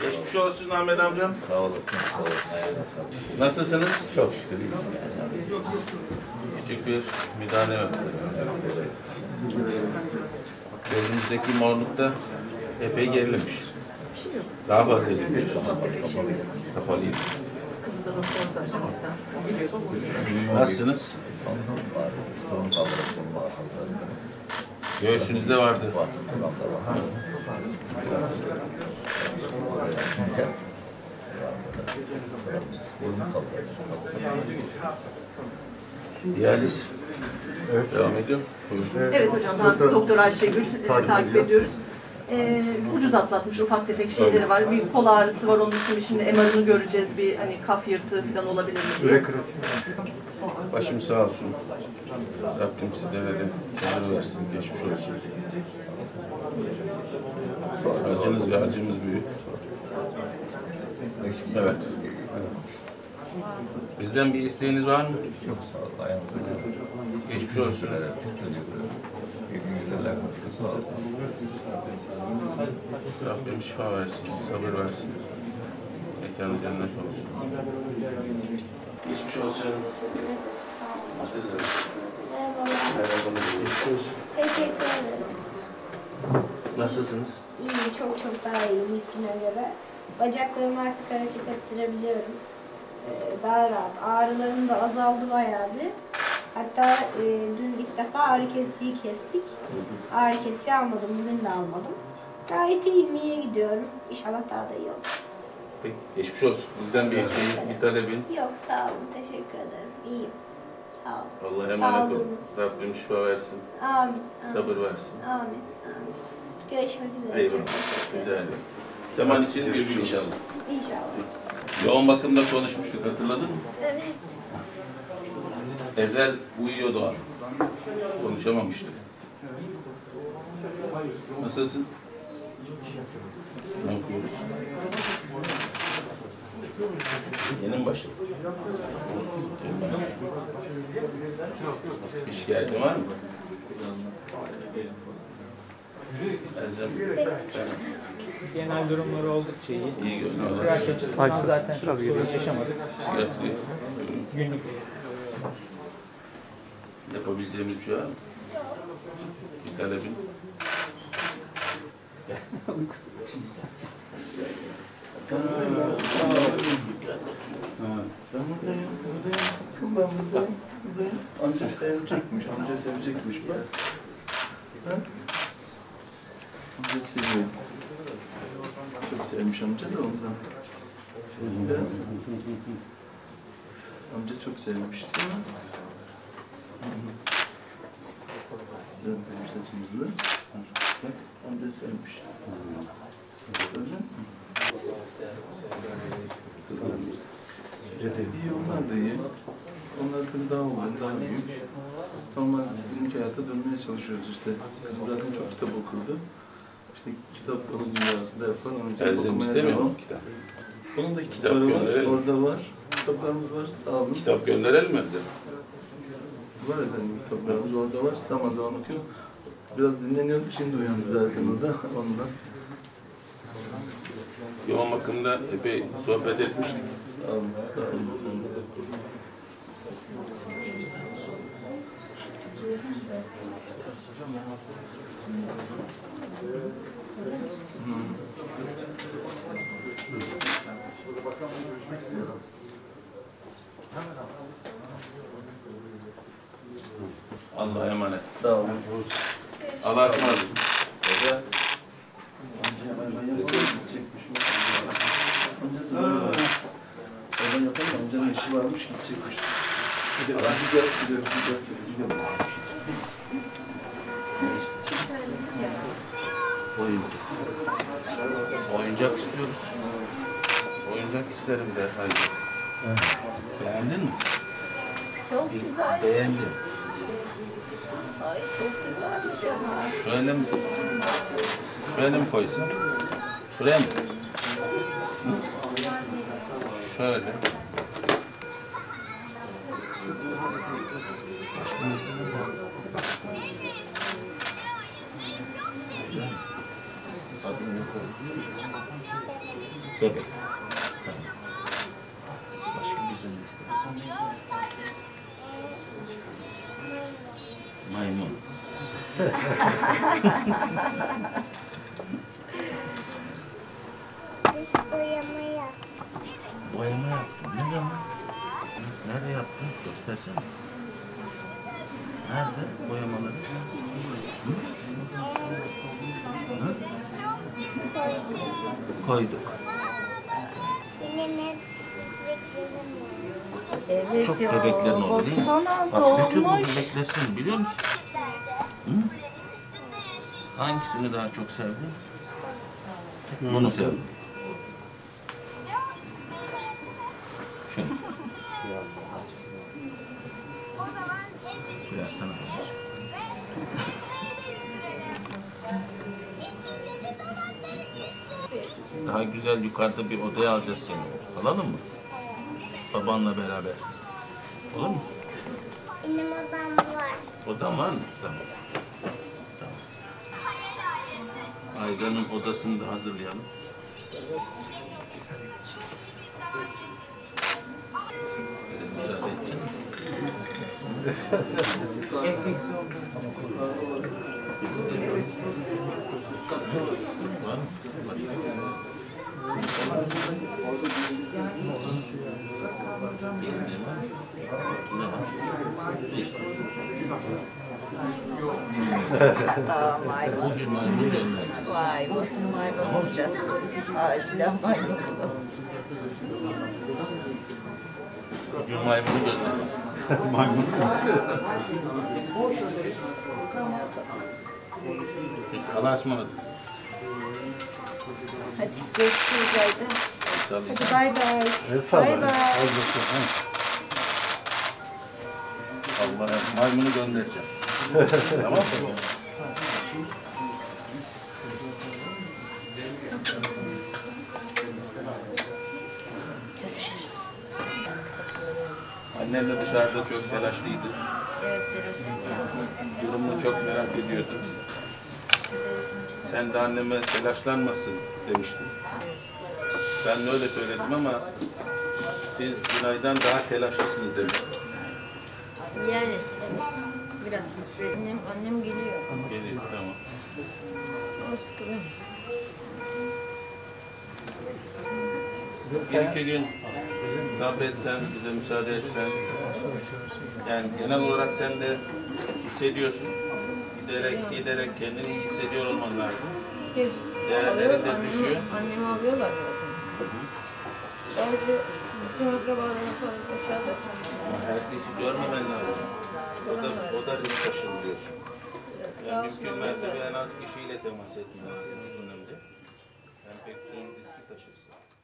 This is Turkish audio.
Geçmiş olsun Ahmet amcam. Sağ olasın, sağ olasın. Nasılsınız? Çok şükür iyiyim. Küçük bir müdahale yaptık. Gözünüzdeki morluk da epey gerilemiş. Daha fazla gerilemiş. Kapalıyım. Nasılsınız? Göğsünüzde vardı. Diyaliz. Evet. Devam ediyor. Buyurun. Evet hocam, ben Doktor Ayşegül takip ediyoruz. Ucuz atlatmış, ufak tefek şeyleri var. Bir kol ağrısı var, onun için şimdi MR'ını göreceğiz. Bir hani kaf yırtığı falan olabilir mi diye. Başım sağ olsun. Rabbim sizlere de sabır versin, geçmiş olsun. Acınız ve acımız büyük. Evet. Bizden bir isteğiniz var mı? Çok sağ ol. Ayağınıza Geçmiş olsun. sağ ol. Rabbim şifa versin, sabır versin. Mekanı cennet olsun. Geçmiş olsun. Nasılsın? Merhaba. Geçmiş olsun. Teşekkür ederim. Nasılsınız? İyiyim, çok daha iyiyim ilk güne göre. Bacaklarımı artık hareket ettirebiliyorum. Daha rahat. Ağrılarım da azaldı bayağı bir. Hatta dün ilk defa ağrı kesiciyi kestik. Ağrı kesici almadım, bugün de almadım. Gayet iyiyim, iyiye gidiyorum. İnşallah daha da iyi olur. Peki, geçmiş olsun. Bizden bir isteğin, bir talebin. Yok, sağ olun, teşekkür ederim. İyiyim. Sağ olun. Allah'a emanet olun. Sağlığınız. Rabbim şifa versin, Amin. sabır versin. Amin. Görüşmek üzere. Eyvallah. Çok teşekkür Rica ederim. ederim. Zaman için bir gün inşallah. İnşallah. Yoğun bakımda konuşmuştuk, hatırladın mı? Evet. Ezel uyuyordu abi. Konuşamamıştı. Nasılsın? Ne yapıyoruz? Yeni mi başladın? Bir şikayetin var mı? Genel durumları oldukça iyi. İyi görünüyorlar. Kıraç açısından zaten çok sorun yaşamadık. Psikiyatri Günlük. yapabileceğimiz bir şey var mı? Bir talebin. Ben buradayım. Amca sevecekmiş, amca sevecekmiş bak. Ha? Amca seviyor. Çok sevmiş amca da ondan. Ha? Amca çok sevmiş. Güzel demiş saçımızı. Bak, amca sevmiş. Öyle mi? İyi, onlar da iyi. Onlar tabii daha olgun, daha büyük. Normal günlük hayata dönmeye çalışıyoruz işte. Bizim zaten çok kitap okurdu. İşte kitap dünyasında falan onun için Elzem okumaya istemiyor devam. mu kitap? Bunun da Kitap kitapları var, gönderelim. orada var. Kitaplarımız var, sağ olun. Kitap gönderelim mi bize? Var efendim, kitaplarımız orada var. Tam zaman okuyor. Biraz dinleniyorduk, şimdi uyandı zaten o da ondan. Yoğun bakımda epey sohbet etmiştik. Sağ olun, sağ olun. Allah'a emanet. Sağ olun. Allah'a ısmarladık. Hoca. Amcası var. Oradan yapalım, amcanın işi varmış, gidecekmiş. Gidiyor. Oyuncak istiyoruz. Oyuncak isterim de. Hadi. Beğendin mi? Çok güzel. Beğendim. Ay, çok güzelmiş ama. Şöyle mi koysam? Şuraya mı? Hı? Şöyle. Adını ne koydun? Bebek. Tamam. Başka bizden ne istersin? Maymun. Biz boyama yaptık. Boyama yaptın. Ne zaman? Nerede yaptın? Göstersene. Nerede boyamaları? Hı? Koyduk. Benim hepsi beklerim var. Evet Çok ya. bebeklerin olur değil mi? Baksana Bak bütün bu dolmuş. bebeklesin biliyor musun? Hı? Hangisini daha çok sevdin? Bunu sevdim. Şunu. Biraz sana konuş. Daha güzel yukarıda bir odaya alacağız seni. Alalım mı? Babanla beraber. Olur mu? Benim odam var. Odan var mı? Tamam. Tamam. Ayga'nın odasını da hazırlayalım. Bize müsaade edeceksin mi? Enfeksiyon. İstemiyorum. Var mı? Bir isteğin var mı? Ne var? Ne istiyorsun? Bugün maymun göndereceğiz. Vay, mutlu maymun olacağız. Acilen maymun olalım. Bugün maymunu göndereceğiz. Maymun istiyor. Peki, Allah'a ısmarladık. Hadi görüşürüz Ayda. Hadi Bay bay. Bay bay. Allah'a maymunu göndereceğim. Tamam mı? Annen de dışarıda çok telaşlıydı. Evet, teşekkür Durumunu çok merak ediyordu. Sen de anneme telaşlanmasın demiştin. Ben de öyle söyledim ama siz Günay'dan daha telaşlısınız demiştim. Yani biraz. Annem geliyor. Geliyor, tamam. O sıkılıyor. Bir iki gün sabretsen, bize müsaade etsen. Yani genel olarak sen de hissediyorsun. Giderek kendini iyi hissediyor olman lazım. Değerlerin de düşüyor. Annemi alıyorlar zaten. Sadece bütün akrabalarına falan aşağıda. Herkesi görmemen lazım. O da risk taşır biliyorsun. Sağ Yani olsun, mümkün onlar mertebe da. en az kişiyle temas etmen lazım bu dönemde. Yani pek çoğun riski taşırsın.